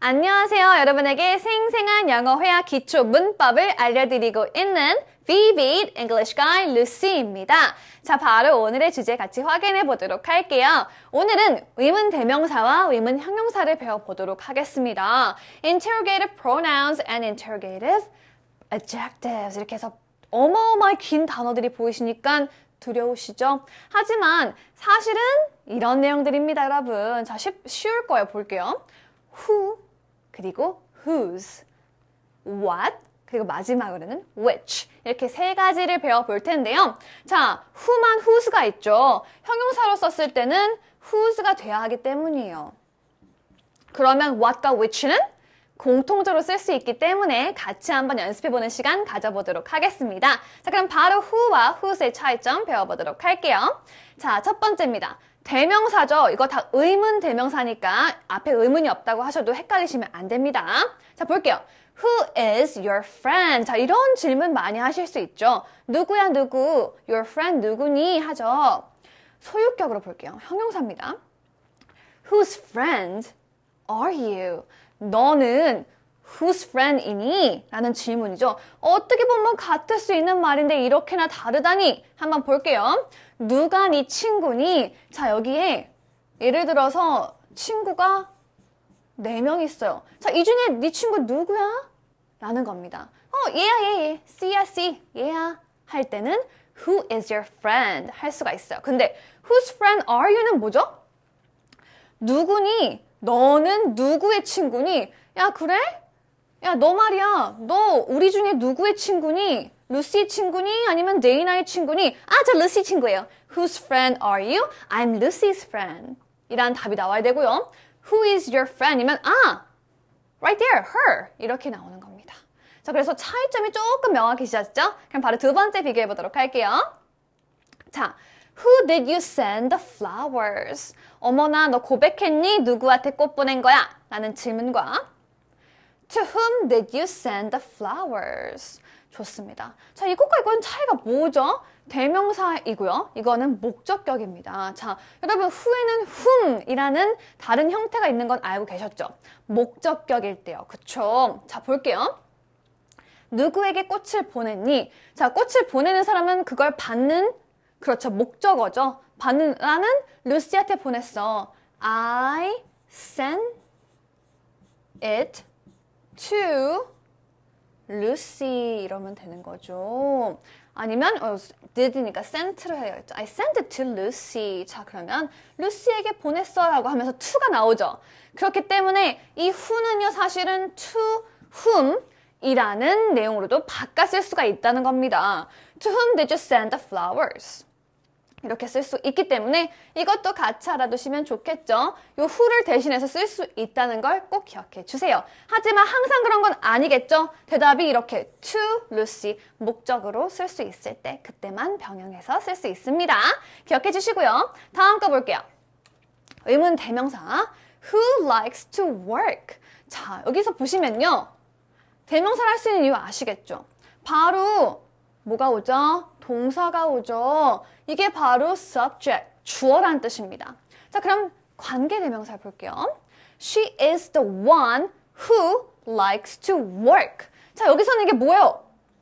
안녕하세요. 여러분에게 생생한 영어 회화 기초 문법을 알려드리고 있는 Vivid English Guy Lucy입니다. 자, 바로 오늘의 주제 같이 확인해 보도록 할게요. 오늘은 의문 대명사와 의문 형용사를 배워보도록 하겠습니다. Interrogative pronouns and interrogative adjectives 이렇게 해서 어마어마하게 긴 단어들이 보이시니까 두려우시죠? 하지만 사실은 이런 내용들입니다, 여러분. 자, 쉬울 거예요. 볼게요. Who, 그리고 whose, what, 그리고 마지막으로는 which 이렇게 세 가지를 배워볼 텐데요. 자, who만 whose가 있죠. 형용사로 썼을 때는 whose가 돼야 하기 때문이에요. 그러면 what과 which는 공통적으로 쓸 수 있기 때문에 같이 한번 연습해보는 시간 가져보도록 하겠습니다. 자, 그럼 바로 who와 whose의 차이점 배워보도록 할게요. 자, 첫 번째입니다. 대명사죠. 이거 다 의문 대명사니까 앞에 의문이 없다고 하셔도 헷갈리시면 안 됩니다. 자, 볼게요. Who is your friend? 자, 이런 질문 많이 하실 수 있죠. 누구야, 누구? Your friend 누구니? 하죠. 소유격으로 볼게요. 형용사입니다. Whose friend are you? 너는 whose friend이니? 라는 질문이죠. 어떻게 보면 같을 수 있는 말인데 이렇게나 다르다니? 한번 볼게요. 누가 네 친구니? 자, 여기에 예를 들어서 친구가 4명 있어요. 자, 이 중에 네 친구 누구야? 라는 겁니다. 얘야. C야, C. 얘야. 할 때는 who is your friend? 할 수가 있어요. 근데 whose friend are you는 뭐죠? 누구니? 너는 누구의 친구니? 야, 그래? 야, 너 말이야. 너 우리 중에 누구의 친구니? 루시 친구니? 아니면 데이나의 친구니? 아, 저 루시 친구예요. Whose friend are you? I'm Lucy's friend. 이란 답이 나와야 되고요. Who is your friend? 이면 right there, her. 이렇게 나오는 겁니다. 자, 그래서 차이점이 조금 명확해지셨죠? 그럼 바로 두 번째 비교해 보도록 할게요. 자, Who did you send the flowers? 어머나, 너 고백했니? 누구한테 꽃 보낸 거야? 라는 질문과 To whom did you send the flowers? 좋습니다. 자, 이것과 이건 차이가 뭐죠? 대명사이고요. 이거는 목적격입니다. 자, 여러분 who에는 whom이라는 다른 형태가 있는 건 알고 계셨죠? 목적격일 때요. 그쵸? 자, 볼게요. 누구에게 꽃을 보냈니? 자, 꽃을 보내는 사람은 그걸 받는 그렇죠. 목적어죠. 나는 루시한테 보냈어. I sent it to Lucy 이러면 되는 거죠. 아니면 did니까 sent를 해야겠죠. I sent it to Lucy. 자, 그러면 루시에게 보냈어 라고 하면서 to가 나오죠. 그렇기 때문에 이 who는요 사실은 to whom 이라는 내용으로도 바꿔 쓸 수가 있다는 겁니다. To whom did you send the flowers? 이렇게 쓸 수 있기 때문에 이것도 같이 알아두시면 좋겠죠. 요 who를 대신해서 쓸 수 있다는 걸 꼭 기억해 주세요. 하지만 항상 그런 건 아니겠죠. 대답이 이렇게 to Lucy 목적으로 쓸 수 있을 때 그때만 병행해서 쓸 수 있습니다. 기억해 주시고요. 다음 거 볼게요. 의문 대명사 Who likes to work? 자, 여기서 보시면요. 대명사를 할 수 있는 이유 아시겠죠? 바로 뭐가 오죠? 동사가 오죠. 이게 바로 subject, 주어라는 뜻입니다. 자, 그럼 관계대명사 볼게요. She is the one who likes to work. 자, 여기서는 이게 뭐예요?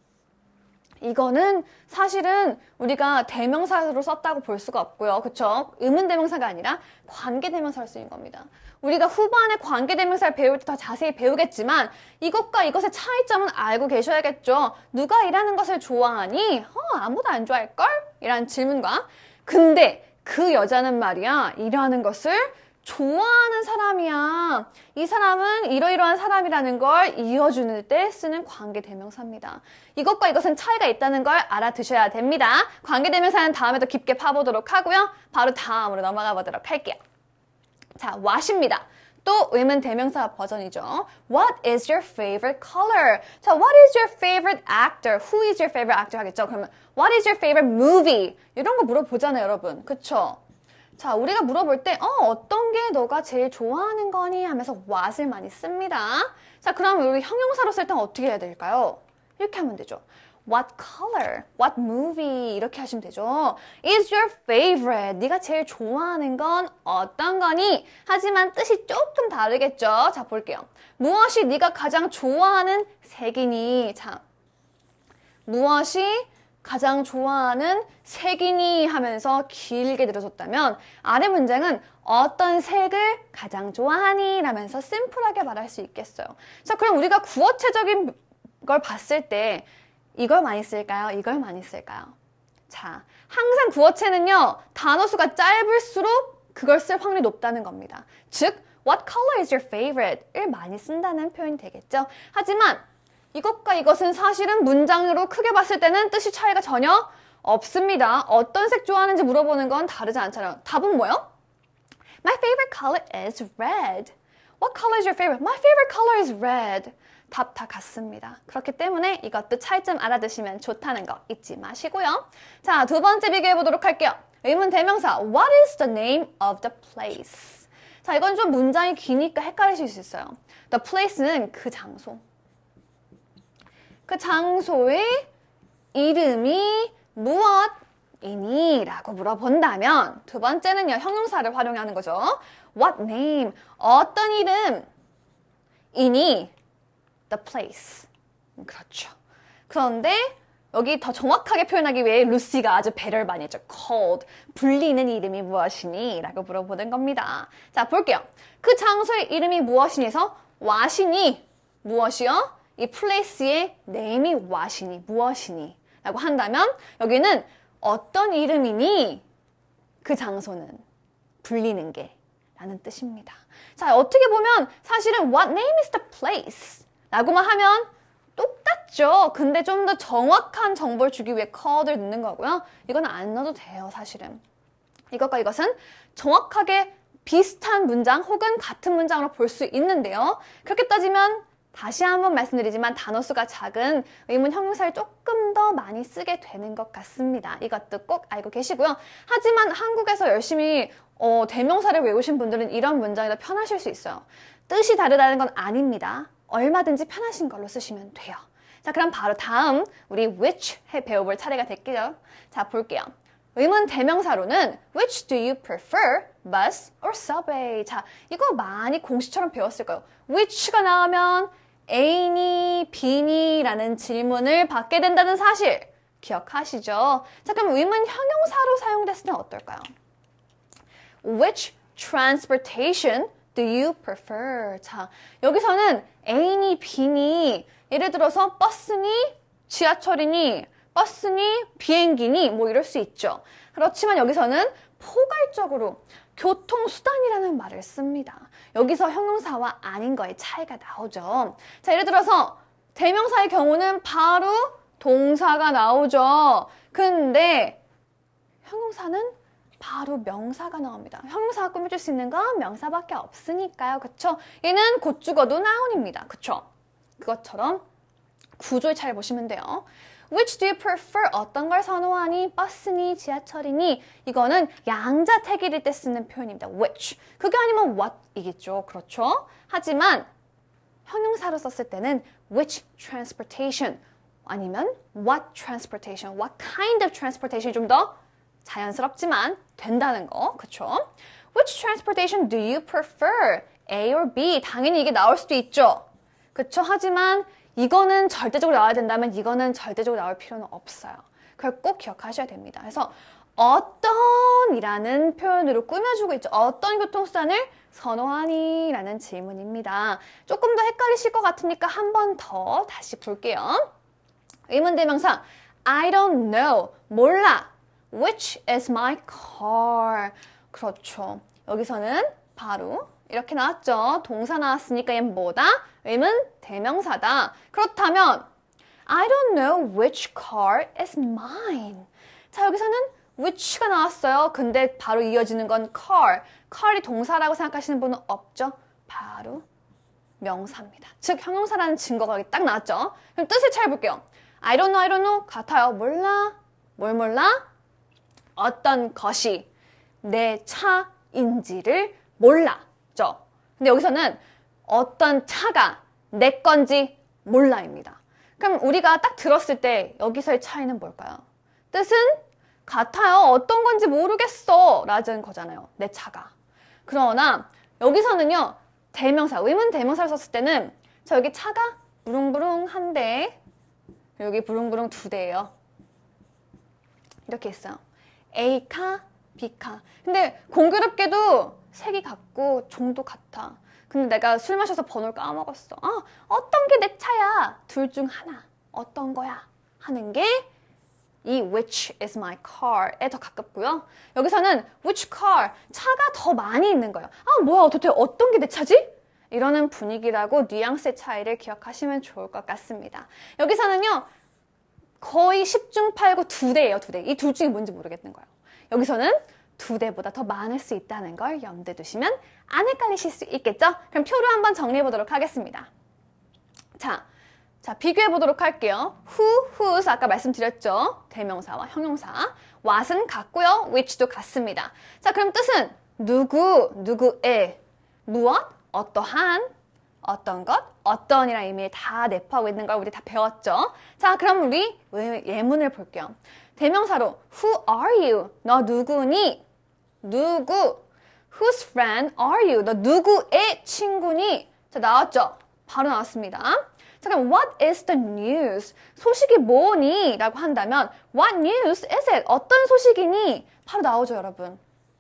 이거는 사실은 우리가 대명사로 썼다고 볼 수가 없고요. 그쵸? 의문대명사가 아니라 관계대명사로 쓰인 겁니다. 우리가 후반에 관계대명사를 배울 때 더 자세히 배우겠지만 이것과 이것의 차이점은 알고 계셔야겠죠. 누가 일하는 것을 좋아하니? 아무도 안 좋아할걸? 이라는 질문과 근데 그 여자는 말이야 일하는 것을 좋아하는 사람이야. 이 사람은 이러이러한 사람이라는 걸 이어주는 때 쓰는 관계대명사입니다. 이것과 이것은 차이가 있다는 걸 알아두셔야 됩니다. 관계대명사는 다음에 더 깊게 파보도록 하고요. 바로 다음으로 넘어가 보도록 할게요. 자, what입니다. 또 의문 대명사 버전이죠. What is your favorite color? 자, what is your favorite actor? Who is your favorite actor 하겠죠? 그러면 what is your favorite movie? 이런 거 물어보잖아요, 여러분. 그쵸? 자, 우리가 물어볼 때 어떤 게 너가 제일 좋아하는 거니? 하면서 what을 많이 씁니다. 자, 그럼 우리 형용사로 쓸 때는 어떻게 해야 될까요? 이렇게 하면 되죠. What color? What movie? 이렇게 하시면 되죠. Is your favorite? 네가 제일 좋아하는 건 어떤 거니? 하지만 뜻이 조금 다르겠죠. 자, 볼게요. 무엇이 네가 가장 좋아하는 색이니? 자, 무엇이 가장 좋아하는 색이니? 하면서 길게 들어줬다면 아래 문장은 어떤 색을 가장 좋아하니? 라면서 심플하게 말할 수 있겠어요. 자, 그럼 우리가 구어체적인 걸 봤을 때 이걸 많이 쓸까요? 이걸 많이 쓸까요? 자, 항상 구어체는요, 단어 수가 짧을수록 그걸 쓸 확률이 높다는 겁니다. 즉, what color is your favorite?을 많이 쓴다는 표현이 되겠죠. 하지만 이것과 이것은 사실은 문장으로 크게 봤을 때는 뜻이 차이가 전혀 없습니다. 어떤 색 좋아하는지 물어보는 건 다르지 않잖아요. 답은 뭐예요? My favorite color is red. What color is your favorite? My favorite color is red. 답 다 같습니다. 그렇기 때문에 이것도 차이점 알아두시면 좋다는 거 잊지 마시고요. 자, 두 번째 비교해 보도록 할게요. 의문 대명사 What is the name of the place? 자, 이건 좀 문장이 기니까 헷갈리실 수 있어요. The place는 그 장소. 그 장소의 이름이 무엇이니? 라고 물어본다면 두 번째는요, 형용사를 활용하는 거죠. What name? 어떤 이름이니? The place. 그렇죠. 그런데 여기 더 정확하게 표현하기 위해 루시가 아주 배려를 많이 했죠. called. 불리는 이름이 무엇이니? 라고 물어보는 겁니다. 자, 볼게요. 그 장소의 이름이 무엇이니에서 what이니? 무엇이요? 이 place의 name이 what이니? 무엇이니? 라고 한다면 여기는 어떤 이름이니? 그 장소는 불리는 게 라는 뜻입니다. 자, 어떻게 보면 사실은 what name is the place? 라고만 하면 똑같죠. 근데 좀 더 정확한 정보를 주기 위해 called을 넣는 거고요. 이건 안 넣어도 돼요, 사실은. 이것과 이것은 정확하게 비슷한 문장 혹은 같은 문장으로 볼 수 있는데요. 그렇게 따지면 다시 한번 말씀드리지만 단어 수가 작은 의문 형용사를 조금 더 많이 쓰게 되는 것 같습니다. 이것도 꼭 알고 계시고요. 하지만 한국에서 열심히 대명사를 외우신 분들은 이런 문장이 더 편하실 수 있어요. 뜻이 다르다는 건 아닙니다. 얼마든지 편하신 걸로 쓰시면 돼요. 자, 그럼 바로 다음 우리 which 배워볼 차례가 됐고요. 자, 볼게요. 의문 대명사로는 which do you prefer, bus or subway? 자, 이거 많이 공식처럼 배웠을 거예요. which가 나오면 A니, B니? 라는 질문을 받게 된다는 사실 기억하시죠? 자, 그럼 의문 형용사로 사용됐을 땐 어떨까요? Which transportation do you prefer? 자, 여기서는 A니, B니? 예를 들어서 버스니, 지하철이니, 버스니, 비행기니? 뭐 이럴 수 있죠. 그렇지만 여기서는 포괄적으로 교통수단이라는 말을 씁니다. 여기서 형용사와 아닌 거의 차이가 나오죠. 자, 예를 들어서 대명사의 경우는 바로 동사가 나오죠. 근데 형용사는 바로 명사가 나옵니다. 형용사가 꾸며줄 수 있는 건 명사밖에 없으니까요. 그쵸? 얘는 곧 죽어도 나온입니다. 그쵸? 그것처럼 구조의 차이를 보시면 돼요. Which do you prefer? 어떤 걸 선호하니? 버스니? 지하철이니? 이거는 양자택일일 때 쓰는 표현입니다. Which. 그게 아니면 what이겠죠. 그렇죠? 하지만 형용사로 썼을 때는 which transportation 아니면 what transportation, what kind of transportation이 좀 더 자연스럽지만 된다는 거. 그쵸? Which transportation do you prefer? A or B? 당연히 이게 나올 수도 있죠. 그쵸? 하지만 이거는 절대적으로 나와야 된다면 이거는 절대적으로 나올 필요는 없어요. 그걸 꼭 기억하셔야 됩니다. 그래서 어떤 이라는 표현으로 꾸며주고 있죠. 어떤 교통수단을 선호하니? 라는 질문입니다. 조금 더 헷갈리실 것 같으니까 한 번 더 다시 볼게요. 의문대명사 I don't know. 몰라. Which is my car? 그렇죠. 여기서는 바로 이렇게 나왔죠. 동사 나왔으니까 얘는 뭐다? 의문 대명사다. 그렇다면 I don't know which car is mine. 자, 여기서는 which가 나왔어요. 근데 바로 이어지는 건 car. car이 동사라고 생각하시는 분은 없죠? 바로 명사입니다. 즉 형용사라는 증거가 여기 딱 나왔죠. 그럼 뜻을 찾아볼게요. I don't know 같아요. 몰라. 뭘 몰라? 어떤 것이 내 차인지를 몰라죠. 근데 여기서는 어떤 차가 내 건지 몰라입니다. 그럼 우리가 딱 들었을 때 여기서의 차이는 뭘까요? 뜻은 같아요. 어떤 건지 모르겠어. 라는 거잖아요. 내 차가. 그러나 여기서는요. 대명사, 의문 대명사를 썼을 때는 자, 여기 차가 부릉부릉 한 대, 여기 부릉부릉 두 대예요. 이렇게 있어요. A카, B카. 근데 공교롭게도 색이 같고 종도 같아. 근데 내가 술 마셔서 번호를 까먹었어. 어떤 게 내 차야? 둘 중 하나. 어떤 거야? 하는 게 이 which is my car에 더 가깝고요. 여기서는 which car, 차가 더 많이 있는 거예요. 뭐야, 도대체 어떤 게 내 차지? 이러는 분위기라고 뉘앙스의 차이를 기억하시면 좋을 것 같습니다. 여기서는요. 거의 10중 8구 두 대예요, 두 대. 이 둘 중에 뭔지 모르겠는 거예요. 여기서는 두 대보다 더 많을 수 있다는 걸 염두에 두시면 안 헷갈리실 수 있겠죠? 그럼 표로 한번 정리해 보도록 하겠습니다. 자, 비교해 보도록 할게요. who, whose 아까 말씀드렸죠? 대명사와 형용사. what은 같고요. which도 같습니다. 자, 그럼 뜻은 누구, 누구의, 무엇, 어떠한, 어떤 것, 어떤이라는 의미를 다 내포하고 있는 걸 우리 다 배웠죠? 자, 그럼 우리 예문을 볼게요. 대명사로 who are you? 너 누구니? 누구? Whose friend are you? 너 누구의 친구니? 자, 나왔죠? 바로 나왔습니다. 자, 그럼 what is the news? 소식이 뭐니? 라고 한다면 what news is it? 어떤 소식이니? 바로 나오죠, 여러분.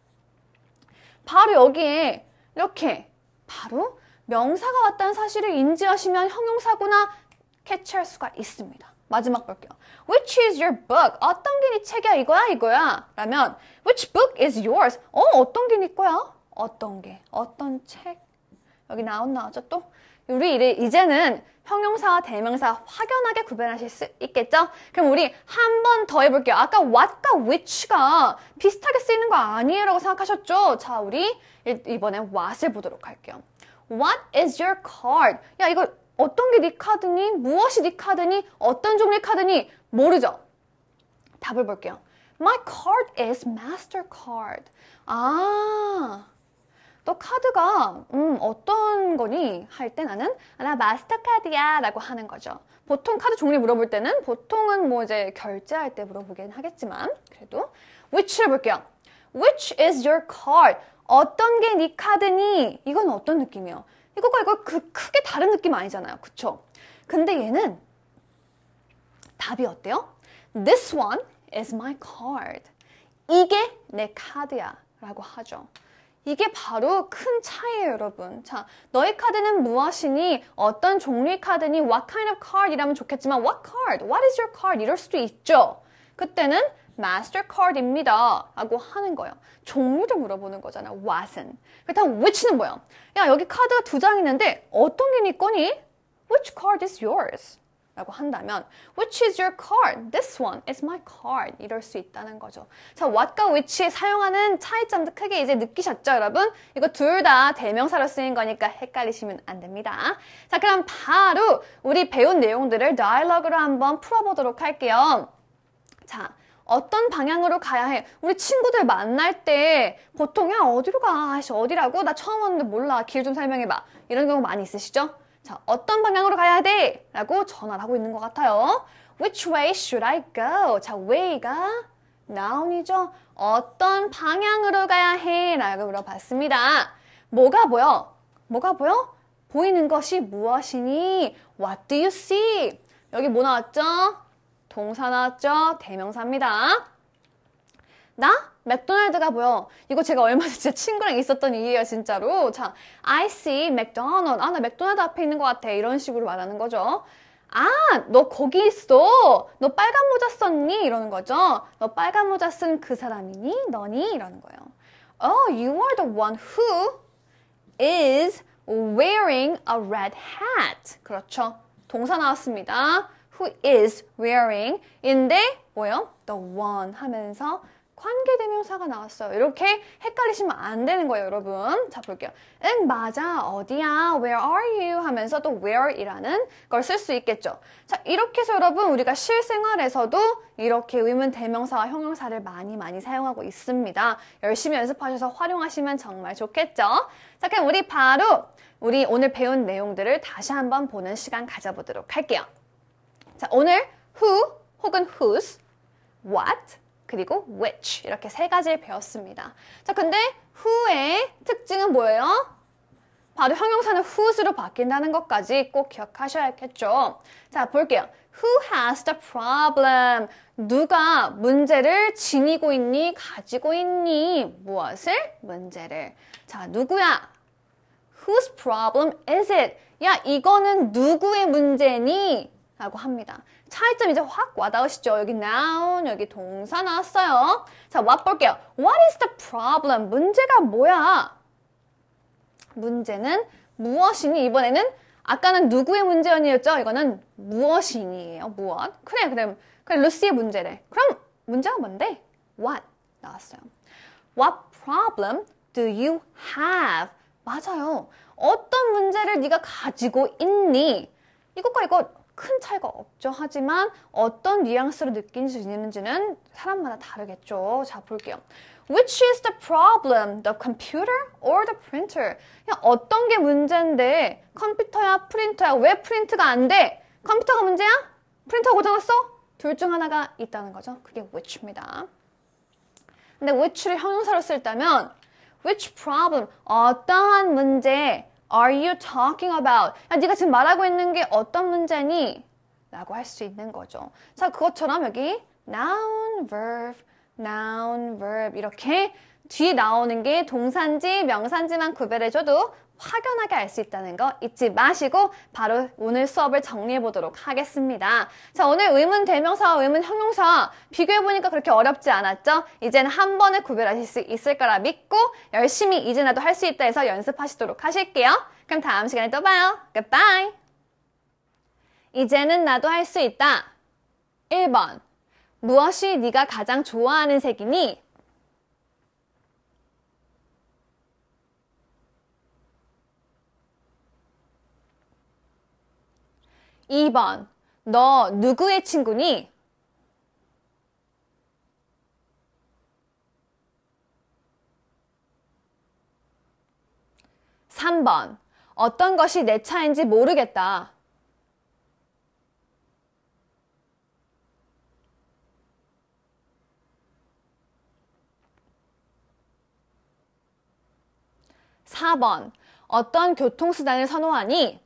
바로 여기에 이렇게 바로 명사가 왔다는 사실을 인지하시면 형용사구나 캐치할 수가 있습니다. 마지막 볼게요. Which is your book? 어떤 게 네 책이야? 이거야? 라면 Which book is yours? 어떤 게 네 거야? 어떤 게? 어떤 책? 여기 나오죠 또? 우리 이제는 형용사와 대명사 확연하게 구별하실 수 있겠죠? 그럼 우리 한 번 더 해볼게요. 아까 what과 which가 비슷하게 쓰이는 거 아니에요? 라고 생각하셨죠? 자, 우리 이번엔 what을 보도록 할게요. What is your card? 야, 이거 어떤 게 네 카드니? 무엇이 네 카드니? 어떤 종류의 카드니? 모르죠? 답을 볼게요. My card is MasterCard. 너 카드가 어떤 거니? 할 때 나는 나 마스터카드야 라고 하는 거죠. 보통 카드 종류 물어볼 때는 보통은 뭐 이제 결제할 때 물어보긴 하겠지만 그래도 which를 볼게요. Which is your card? 어떤 게 네 카드니? 이건 어떤 느낌이에요? 이거 크게 다른 느낌 아니잖아요. 그쵸? 근데 얘는 답이 어때요? This one is my card. 이게 내 카드야 라고 하죠. 이게 바로 큰 차이예요, 여러분. 자, 너의 카드는 무엇이니? 어떤 종류의 카드니? What kind of card? 이라면 좋겠지만 What card? What is your card? 이럴 수도 있죠. 그때는 MasterCard입니다 라고 하는 거예요. 종류를 물어보는 거잖아, what은. 그렇다면 which는 뭐야? 야, 여기 카드가 두 장 있는데 어떤 게 네 거니? Which card is yours? 라고 한다면 Which is your card? This one is my card. 이럴 수 있다는 거죠. 자, what과 which에 사용하는 차이점도 크게 이제 느끼셨죠, 여러분? 이거 둘 다 대명사로 쓰인 거니까 헷갈리시면 안 됩니다. 자, 그럼 바로 우리 배운 내용들을 다이얼로그로 한번 풀어보도록 할게요. 자, 어떤 방향으로 가야 해? 우리 친구들 만날 때 보통 야, 어디로 가? 어디라고? 나 처음 왔는데 몰라. 길 좀 설명해봐. 이런 경우 많이 있으시죠? 자, 어떤 방향으로 가야 돼? 라고 전화를 하고 있는 것 같아요. Which way should I go? 자, way가 noun이죠. 어떤 방향으로 가야 해? 라고 물어봤습니다. 뭐가 보여? 보이는 것이 무엇이니? What do you see? 여기 뭐 나왔죠? 동사 나왔죠? 대명사입니다. 나? 맥도날드가 보여. 이거 제가 얼마 전에 진짜 친구랑 있었던 일이에요, 진짜로. 자, I see McDonald. 나 맥도날드 앞에 있는 것 같아. 이런 식으로 말하는 거죠. 너 거기 있어. 너 빨간 모자 썼니? 이러는 거죠. 너 빨간 모자 쓴 그 사람이니? 너니? 이러는 거예요. You are the one who is wearing a red hat. 그렇죠. 동사 나왔습니다. Who is wearing 인데 뭐예요? The one 하면서 관계대명사가 나왔어요. 이렇게 헷갈리시면 안 되는 거예요, 여러분. 자, 볼게요. 응, 맞아. 어디야? Where are you? 하면서 또 where이라는 걸 쓸 수 있겠죠. 자, 이렇게 해서 여러분 우리가 실생활에서도 이렇게 의문 대명사와 형용사를 많이 사용하고 있습니다. 열심히 연습하셔서 활용하시면 정말 좋겠죠. 자, 그럼 우리 바로 우리 오늘 배운 내용들을 다시 한번 보는 시간 가져보도록 할게요. 자, 오늘 who 혹은 whose, what, 그리고 which 이렇게 세 가지를 배웠습니다. 자, 근데 who의 특징은 뭐예요? 바로 형용사는 whose로 바뀐다는 것까지 꼭 기억하셔야겠죠. 자, 볼게요. Who has the problem? 누가 문제를 지니고 있니? 가지고 있니? 무엇을? 문제를. 자, 누구야? Whose problem is it? 야, 이거는 누구의 문제니? 라고 합니다. 차이점 이제 확 와닿으시죠? 여기 noun, 여기 동사 나왔어요. 자, what 볼게요. What is the problem? 문제가 뭐야? 문제는 무엇이니? 이번에는 아까는 누구의 문제였죠? 이거는 무엇이니예요. 무엇? 그래 루시의 문제래. 그럼 문제가 뭔데? What 나왔어요. What problem do you have? 맞아요. 어떤 문제를 네가 가지고 있니? 이것과 이거 큰 차이가 없죠. 하지만 어떤 뉘앙스로 느낄 수 있는지는 사람마다 다르겠죠. 자, 볼게요. Which is the problem? The computer or the printer? 야, 어떤 게 문제인데 컴퓨터야, 프린터야? 왜 프린트가 안 돼? 컴퓨터가 문제야? 프린터가 고장났어? 둘 중 하나가 있다는 거죠. 그게 which입니다. 근데 which를 형용사로 쓸 때면 which problem? 어떠한 문제 are you talking about? 야, 네가 지금 말하고 있는 게 어떤 문제니? 라고 할 수 있는 거죠. 자, 그것처럼 여기 noun, verb 이렇게 뒤에 나오는 게 동사인지 명사인지만 구별해줘도 확연하게 알 수 있다는 거 잊지 마시고 바로 오늘 수업을 정리해 보도록 하겠습니다. 자, 오늘 의문 대명사와 의문 형용사 비교해보니까 그렇게 어렵지 않았죠? 이제는 한 번에 구별하실 수 있을 거라 믿고 열심히 이제 나도 할 수 있다 해서 연습하시도록 하실게요. 그럼 다음 시간에 또 봐요. Goodbye! 이제는 나도 할 수 있다. 1번 무엇이 네가 가장 좋아하는 색이니? 2번 너 누구의 친구니? 3번 어떤 것이 내 차인지 모르겠다. 4번 어떤 교통수단을 선호하니?